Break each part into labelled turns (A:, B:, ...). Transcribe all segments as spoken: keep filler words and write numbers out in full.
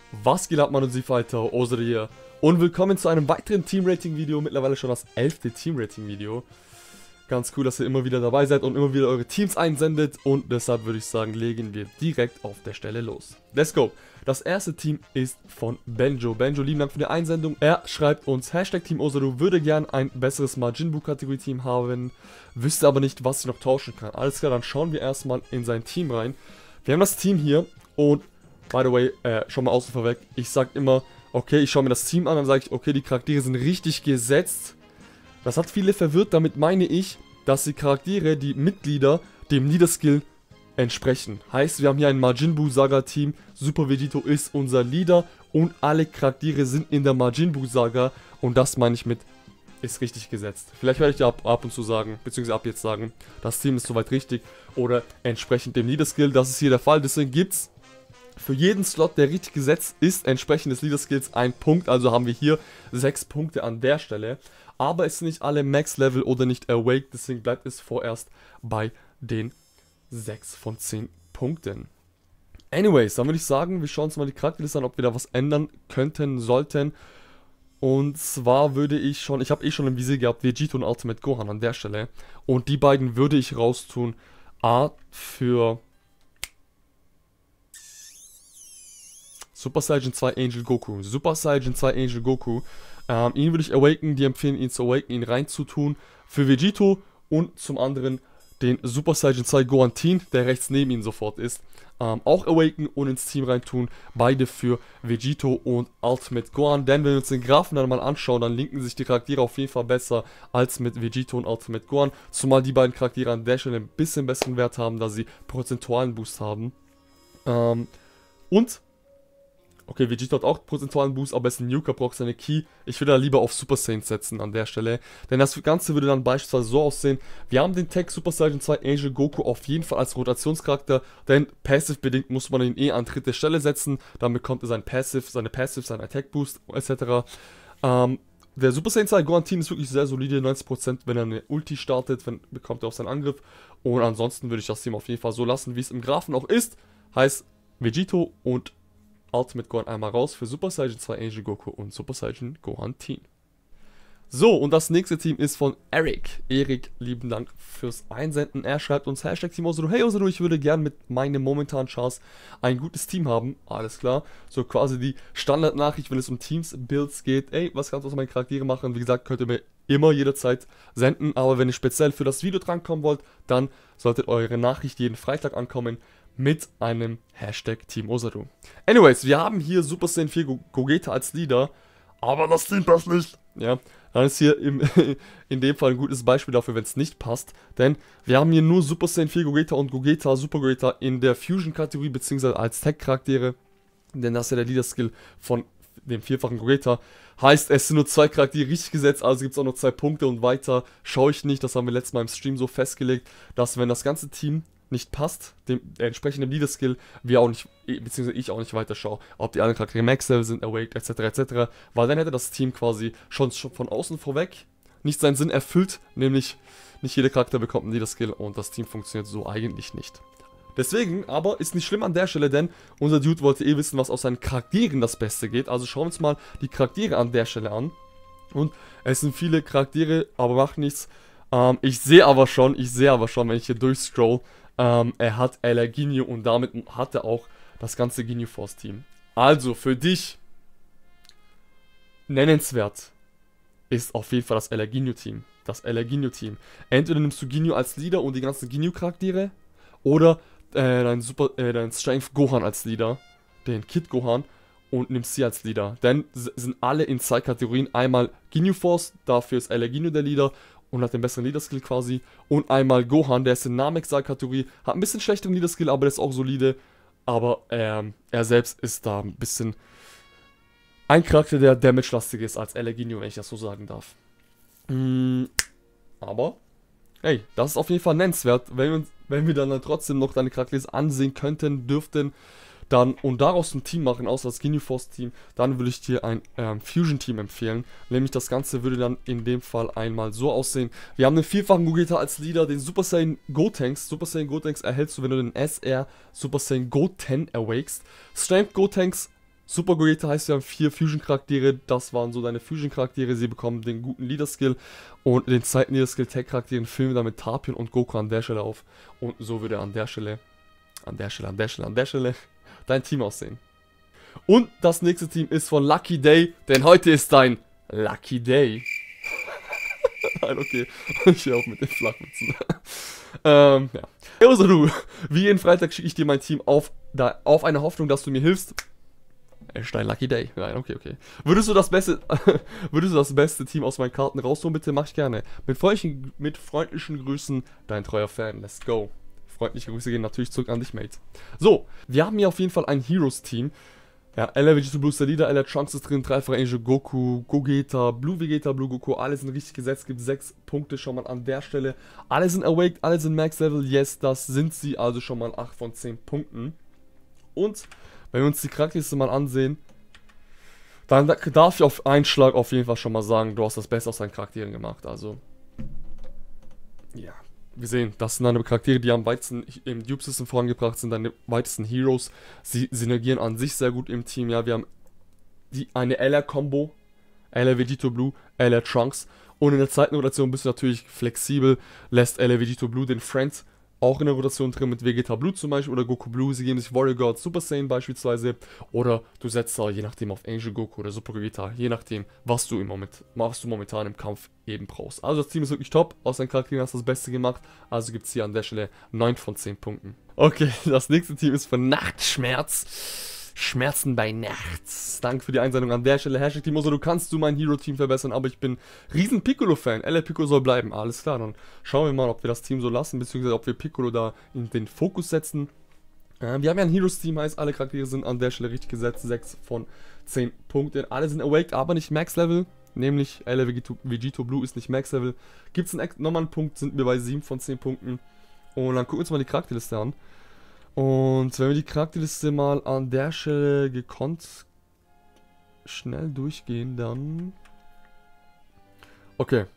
A: Was geht ab, Mann und Sie Fighter, Ozre hier. Und willkommen zu einem weiteren Team-Rating-Video, mittlerweile schon das elfte Team-Rating-Video. Ganz cool, dass ihr immer wieder dabei seid und immer wieder eure Teams einsendet. Und deshalb würde ich sagen, legen wir direkt auf der Stelle los. Let's go! Das erste Team ist von Benjo. Benjo, lieben Dank für die Einsendung. Er schreibt uns, Hashtag Team Ozre würde gern ein besseres Majin Buu-Kategorie-Team haben, wüsste aber nicht, was ich noch tauschen kann. Alles klar, dann schauen wir erstmal in sein Team rein. Wir haben das Team hier und, by the way, äh, schon mal außen vorweg, ich sag immer, okay, ich schaue mir das Team an, dann sage ich, okay, die Charaktere sind richtig gesetzt. Das hat viele verwirrt, damit meine ich, dass die Charaktere, die Mitglieder, dem Leader-Skill entsprechen. Heißt, wir haben hier ein Majin Buu Saga Team, Super Vegito ist unser Leader und alle Charaktere sind in der Majin Buu Saga und das meine ich mit, ist richtig gesetzt. Vielleicht werde ich ab, ab und zu sagen, beziehungsweise ab jetzt sagen, das Team ist soweit richtig oder entsprechend dem Leader-Skill, das ist hier der Fall, deswegen gibt es für jeden Slot, der richtig gesetzt ist, entsprechend des Leader-Skills ein Punkt, also haben wir hier sechs Punkte an der Stelle. Aber es sind nicht alle Max-Level oder nicht Awake, deswegen bleibt es vorerst bei den sechs von zehn Punkten. Anyways, dann würde ich sagen, wir schauen uns mal die Charakterliste an, ob wir da was ändern könnten, sollten. Und zwar würde ich schon, ich habe eh schon im Visier gehabt, Vegito und Ultimate Gohan an der Stelle. Und die beiden würde ich raustun. A für Super Saiyan zwei Angel Goku. Super Saiyan zwei Angel Goku. Ähm, ihn würde ich awaken, die empfehlen ihn zu awaken, ihn reinzutun für Vegito und zum anderen den Super Saiyan zwei Gohan Teen, der rechts neben ihm sofort ist, ähm, auch awaken und ins Team reintun. Beide für Vegito und Ultimate Gohan, denn wenn wir uns den Graphen dann mal anschauen, dann linken sich die Charaktere auf jeden Fall besser als mit Vegito und Ultimate Gohan, zumal die beiden Charaktere an der Stelle ein bisschen besseren Wert haben, da sie prozentualen Boost haben. Ähm, und Okay, Vegito hat auch prozentualen Boost, aber er ist ein Nuker, braucht seine Key. Ich würde da lieber auf Super Saiyan setzen an der Stelle. Denn das Ganze würde dann beispielsweise so aussehen. Wir haben den Tag Super Saiyan zwei Angel Goku auf jeden Fall als Rotationscharakter. Denn passive-bedingt muss man ihn eh an dritte Stelle setzen. Dann bekommt er sein Passive, seine Passive, seinen Attack Boost et cetera. Ähm, der Super Saiyan zwei Gohan Team ist wirklich sehr solide, neunzig Prozent, wenn er eine Ulti startet, wenn, bekommt er auch seinen Angriff. Und ansonsten würde ich das Team auf jeden Fall so lassen, wie es im Graphen auch ist. Heißt Vegito und Ultimate Gohan einmal raus für Super Saiyan zwei Angel Goku und Super Saiyan Gohan Teen. So, und das nächste Team ist von Eric. Erik, lieben Dank fürs Einsenden. Er schreibt uns, Hashtag Team Ozre, hey Ozre, ich würde gern mit meinem momentanen Chance ein gutes Team haben. Alles klar. So quasi die Standardnachricht, wenn es um Teams-Builds geht. Ey, was kannst du aus meinen Charaktere machen? Wie gesagt, könnt ihr mir immer jederzeit senden. Aber wenn ihr speziell für das Video drankommen wollt, dann solltet eure Nachricht jeden Freitag ankommen mit einem Hashtag Team Ozre. Anyways, wir haben hier Super Saiyan vier Gogeta als Leader, aber das Team passt nicht. Ja, dann ist hier im, in dem Fall ein gutes Beispiel dafür, wenn es nicht passt. Denn wir haben hier nur Super Saiyan vier Gogeta und Gogeta, Super Gogeta in der Fusion-Kategorie, beziehungsweise als Tag-Charaktere. Denn das ist ja der Leader-Skill von dem vierfachen Gogeta. Heißt, es sind nur zwei Charaktere richtig gesetzt, also gibt es auch noch zwei Punkte und weiter schaue ich nicht. Das haben wir letztes Mal im Stream so festgelegt, dass wenn das ganze Team nicht passt, dem entsprechenden Leader-Skill, wir auch nicht, beziehungsweise ich auch nicht weiter schaue, ob die anderen Charaktere Max-Level sind, Awake, et cetera et cetera, weil dann hätte das Team quasi schon, schon von außen vorweg nicht seinen Sinn erfüllt, nämlich nicht jeder Charakter bekommt einen Leader-Skill und das Team funktioniert so eigentlich nicht. Deswegen, aber ist nicht schlimm an der Stelle, denn unser Dude wollte eh wissen, was aus seinen Charakteren das Beste geht, also schauen wir uns mal die Charaktere an der Stelle an. Und es sind viele Charaktere, aber macht nichts. Ähm, ich sehe aber schon, ich sehe aber schon, wenn ich hier durchscroll, Ähm, er hat El Ginyu und damit hat er auch das ganze Ginyu Force Team. Also für dich nennenswert ist auf jeden Fall das El Ginyu Team. Das El Ginyu Team. Entweder nimmst du Ginyu als Leader und die ganzen Ginyu Charaktere oder äh, dein, Super, äh, dein Strength Gohan als Leader, den Kid Gohan, und nimmst sie als Leader. Denn sind alle in zwei Kategorien. Einmal Ginyu Force, dafür ist El Ginyu der Leader und hat den besseren Leader-Skill quasi. Und einmal Gohan, der ist in Namek-Kategorie, hat ein bisschen schlechteren Leader-Skill, aber der ist auch solide. Aber ähm, er selbst ist da ein bisschen ein Charakter, der damage-lastig ist als El Ginyu, wenn ich das so sagen darf. Mm, aber, hey, das ist auf jeden Fall nennenswert. Wenn wir, wenn wir dann, dann trotzdem noch deine Charaktere ansehen könnten, dürften, dann und daraus ein Team machen, außer das Ginyu Force Team, dann würde ich dir ein ähm, Fusion Team empfehlen. Nämlich das Ganze würde dann in dem Fall einmal so aussehen. Wir haben den vierfachen Gogeta als Leader, den Super Saiyan Gotenks. Super Saiyan Gotenks erhältst du, wenn du den S R Super Saiyan Goten awakest. Strength Gotenks Super Gogeta heißt, wir haben vier Fusion-Charaktere, das waren so deine Fusion-Charaktere, sie bekommen den guten Leader-Skill und den zweiten Leader-Skill-Tech-Charakteren filmen wir damit Tapion und Goku an der Stelle auf und so würde an der Stelle, an der Stelle, an der Stelle, an der Stelle dein Team aussehen. Und das nächste Team ist von Lucky Day, denn heute ist dein Lucky Day. Nein, okay, ich höre auf mit den Flachwitzen. ähm, ja. Also du, wie jeden Freitag schicke ich dir mein Team auf, da, auf eine Hoffnung, dass du mir hilfst. Ist dein Lucky Day. Nein, okay, okay. Würdest du das beste, würdest du das beste Team aus meinen Karten rausholen, bitte? Mach ich gerne. Mit freundlichen, mit freundlichen Grüßen, dein treuer Fan. Let's go. Freundliche Grüße gehen natürlich zurück an dich, Mate. So, wir haben hier auf jeden Fall ein Heroes-Team. Ja, L R Vegito Blue ist der Leader, L R Trunks ist drin, dreifacher Angel Goku, Gogeta, Blue Vegeta, Blue Goku, alle sind richtig gesetzt, gibt sechs Punkte schon mal an der Stelle. Alle sind awaked, alle sind Max Level, yes, das sind sie, also schon mal acht von zehn Punkten. Und wenn wir uns die Charakterliste mal ansehen, dann darf ich auf einen Schlag auf jeden Fall schon mal sagen, du hast das Beste aus deinen Charakteren gemacht, also ja. Wir sehen, das sind deine Charaktere, die am weitesten im Dupe-System vorangebracht sind, deine weitesten Heroes. Sie synergieren an sich sehr gut im Team. Ja, wir haben die, eine L R-Kombo, L R Vegito Blue, L R Trunks. Und in der zweiten Rotation bist du natürlich flexibel, lässt L R Vegito Blue den Friend auch in der Rotation drin mit Vegeta Blue zum Beispiel oder Goku Blue. Sie geben sich Warrior God Super Saiyan beispielsweise. Oder du setzt da je nachdem auf Angel Goku oder Super Vegeta, je nachdem, was du im Moment, was du momentan im Kampf eben brauchst. Also das Team ist wirklich top. Aus deinen Charakteren hast du das Beste gemacht. Also gibt es hier an der Stelle neun von zehn Punkten. Okay, das nächste Team ist von Nachtschmerz. Schmerzen bei Nachts. Danke für die Einsendung an der Stelle. Hashtag Timoso, du kannst du mein Hero-Team verbessern, aber ich bin riesen Piccolo-Fan. L R Piccolo soll bleiben. Alles klar, dann schauen wir mal, ob wir das Team so lassen, beziehungsweise ob wir Piccolo da in den Fokus setzen. Äh, wir haben ja ein Heroes-Team, heißt alle Charaktere sind an der Stelle richtig gesetzt. sechs von zehn Punkten. Alle sind awaked, aber nicht Max-Level. Nämlich L R Vegito, Vegito Blue ist nicht Max-Level. Gibt es nochmal einen Punkt, sind wir bei sieben von zehn Punkten. Und dann gucken wir uns mal die Charakterliste an. Und wenn wir die Charakterliste mal an der Stelle gekonnt schnell durchgehen, dann... Okay.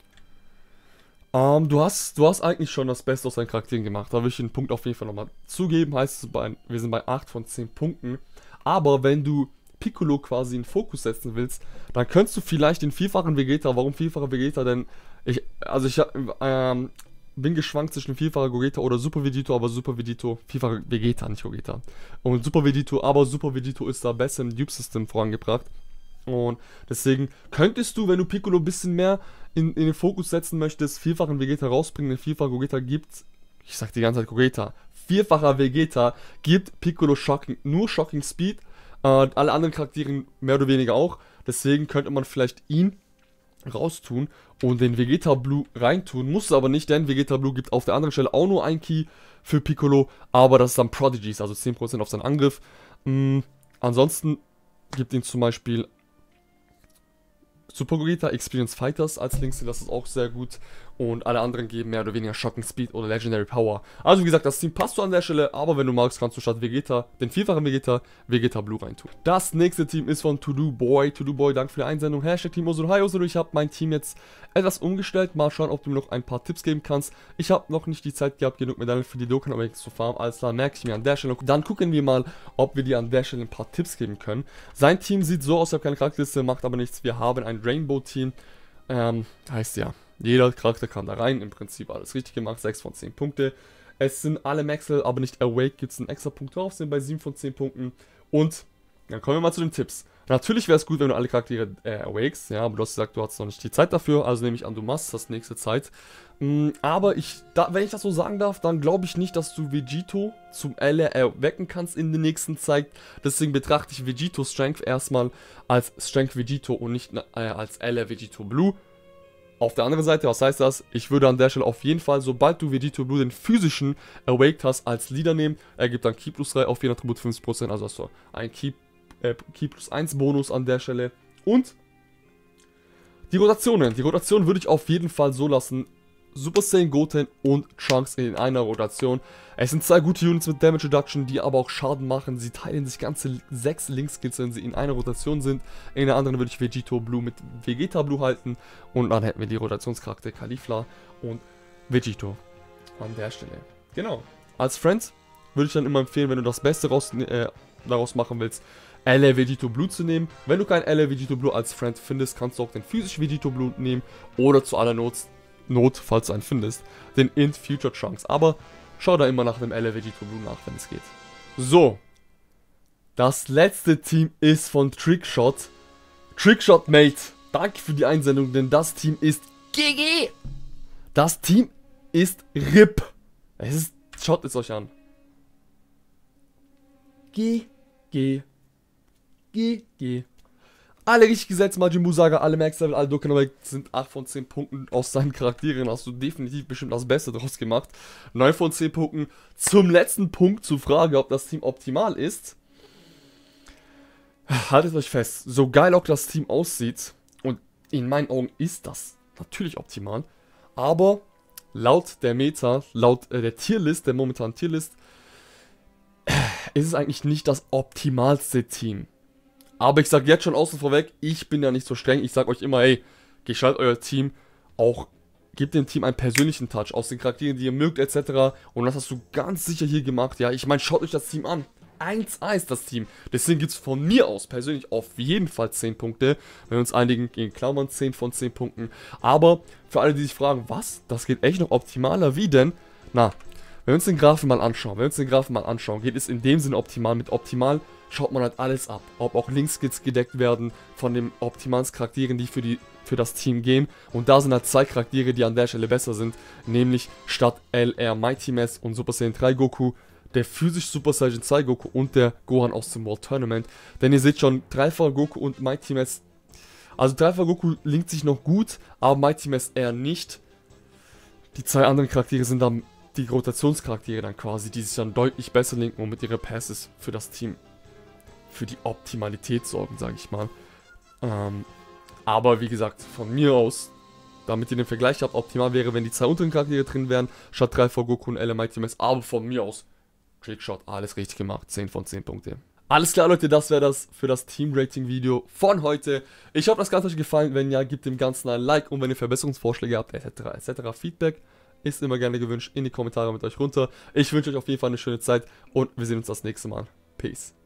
A: Ähm, du hast, du hast eigentlich schon das Beste aus deinen Charakteren gemacht. Da will ich den Punkt auf jeden Fall nochmal zugeben. Heißt, wir sind bei acht von zehn Punkten. Aber wenn du Piccolo quasi in Fokus setzen willst, dann könntest du vielleicht den vierfachen Vegeta... Warum vierfacher Vegeta? Denn ich... Also ich... Ähm... bin geschwankt zwischen vierfacher Gogeta oder Super Vegito, aber Super Vegito, vierfacher Vegeta, nicht Gogeta. Und Super Vegito, aber Super Vegito ist da besser im Dupe-System vorangebracht. Und deswegen könntest du, wenn du Piccolo ein bisschen mehr in, in den Fokus setzen möchtest, vierfachen Vegeta rausbringen. Den vierfacher Gogeta gibt, ich sag die ganze Zeit Gogeta, vierfacher Vegeta gibt Piccolo Shocking, nur Shocking Speed. Äh, alle anderen Charaktere mehr oder weniger auch. Deswegen könnte man vielleicht ihn raustun und den Vegeta Blue reintun. Muss aber nicht, denn Vegeta Blue gibt auf der anderen Stelle auch nur ein Key für Piccolo, aber das ist dann Prodigies, also zehn Prozent auf seinen Angriff. Mhm. Ansonsten gibt ihn zum Beispiel Super Gogeta, Experience Fighters als Links, das ist auch sehr gut. Und alle anderen geben mehr oder weniger Shocking Speed oder Legendary Power. Also wie gesagt, das Team passt so an der Stelle, aber wenn du magst, kannst du statt Vegeta, den vierfachen Vegeta, Vegeta Blue reintun. Das nächste Team ist von To Do Boy. To Do Boy, danke für die Einsendung. Hashtag Team Osoro. Hi Osoro, ich habe mein Team jetzt etwas umgestellt. Mal schauen, ob du mir noch ein paar Tipps geben kannst. Ich habe noch nicht die Zeit gehabt, genug Medaillen für die Dokkan Awakens zu farmen. Alles klar, merke ich mir an der Stelle. Dann gucken wir mal, ob wir dir an der Stelle ein paar Tipps geben können. Sein Team sieht so aus, ich habe keine Charakterliste, macht aber nichts. Wir haben ein Rainbow-Team. Ähm, heißt ja, jeder Charakter kann da rein, im Prinzip alles richtig gemacht, sechs von zehn Punkte. Es sind alle Maxwell, aber nicht Awake, gibt es einen extra Punkt drauf, sind bei sieben von zehn Punkten. Und dann kommen wir mal zu den Tipps. Natürlich wäre es gut, wenn du alle Charaktere äh, awakest, ja, aber du hast gesagt, du hast noch nicht die Zeit dafür, also nehme ich an, du machst das nächste Zeit. Mm, aber ich, da, wenn ich das so sagen darf, dann glaube ich nicht, dass du Vegito zum L R erwecken kannst in der nächsten Zeit. Deswegen betrachte ich Vegito Strength erstmal als Strength Vegito und nicht äh, als L R Vegito Blue. Auf der anderen Seite, was heißt das? Ich würde an der Stelle auf jeden Fall, sobald du Vegito Blue den physischen Awaked hast, als Leader nehmen. Er gibt dann Key plus drei auf jeden Attribut fünfzig Prozent, also hast du ein Key Äh, Key plus eins Bonus an der Stelle. Und die Rotationen. Die Rotation würde ich auf jeden Fall so lassen. Super Saiyan, Goten und Trunks in einer Rotation. Es sind zwei gute Units mit Damage Reduction, die aber auch Schaden machen. Sie teilen sich ganze sechs Link-Skills, wenn sie in einer Rotation sind. In der anderen würde ich Vegito Blue mit Vegeta Blue halten. Und dann hätten wir die Rotationscharakter Caulifla und Vegito an der Stelle. Genau. Als Friend würde ich dann immer empfehlen, wenn du das Beste raus, äh, daraus machen willst, L A Vegito Blue zu nehmen. Wenn du kein L A Vegito Blue als Friend findest, kannst du auch den Physisch Vegito Blue nehmen oder zu aller Not, Not falls du einen findest, den Int Future Trunks. Aber schau da immer nach dem L A Vegito Blue nach, wenn es geht. So. Das letzte Team ist von Trickshot. Trickshot, Mate. Danke für die Einsendung, denn das Team ist G G. Das Team ist R I P. Es ist, schaut es euch an. G, G, G, G. Alle richtig gesetzt, Majin Buu Saga, alle Max Level, alle Dokkan sind acht von zehn Punkten aus seinen Charakteren. Hast du definitiv bestimmt das Beste draus gemacht. neun von zehn Punkten. Zum letzten Punkt zur Frage, ob das Team optimal ist. Haltet euch fest, so geil auch das Team aussieht, und in meinen Augen ist das natürlich optimal, aber laut der Meta, laut äh, der Tierlist, der momentanen Tierlist, äh, ist es eigentlich nicht das optimalste Team. Aber ich sage jetzt schon außen vorweg, ich bin ja nicht so streng, ich sage euch immer, hey, gestaltet euer Team, auch gebt dem Team einen persönlichen Touch aus den Charakteren, die ihr mögt, et cetera. Und das hast du ganz sicher hier gemacht, ja, ich meine, schaut euch das Team an. eins eins das Team. Deswegen gibt es von mir aus persönlich auf jeden Fall zehn Punkte. Wenn wir uns einigen, gegen Klammern zehn von zehn Punkten. Aber für alle, die sich fragen, was? Das geht echt noch optimaler? Wie denn? Na, wenn wir uns den Graphen mal anschauen, wenn wir uns den Graphen mal anschauen, geht es in dem Sinne optimal. Mit optimal schaut man halt alles ab. Ob auch Linkskills gedeckt werden von den optimalen Charakteren, die für, die für das Team gehen. Und da sind halt zwei Charaktere, die an der Stelle besser sind. Nämlich statt L R Mighty Mass und Super Saiyan drei Goku der physisch Super Saiyan zwei Goku und der Gohan aus dem World Tournament. Denn ihr seht schon, dreifacher Goku und Mighty Mass, also dreifacher Goku linkt sich noch gut, aber Mighty Mass eher nicht. Die zwei anderen Charaktere sind dann die Rotationscharaktere dann quasi, die sich dann deutlich besser linken und mit ihren Passes für das Team, für die Optimalität sorgen, sage ich mal. Ähm, aber wie gesagt, von mir aus, damit ihr den Vergleich habt, optimal wäre, wenn die zwei unteren Charaktere drin wären, statt dreifacher Goku und L R Mighty Mass, aber von mir aus Trickshot, alles richtig gemacht, zehn von zehn Punkte. Alles klar, Leute, das wäre das für das Team-Rating-Video von heute. Ich hoffe, das Ganze hat euch gefallen. Wenn ja, gebt dem Ganzen ein Like, und wenn ihr Verbesserungsvorschläge habt, et cetera et cetera. Feedback ist immer gerne gewünscht. In die Kommentare mit euch runter. Ich wünsche euch auf jeden Fall eine schöne Zeit und wir sehen uns das nächste Mal. Peace.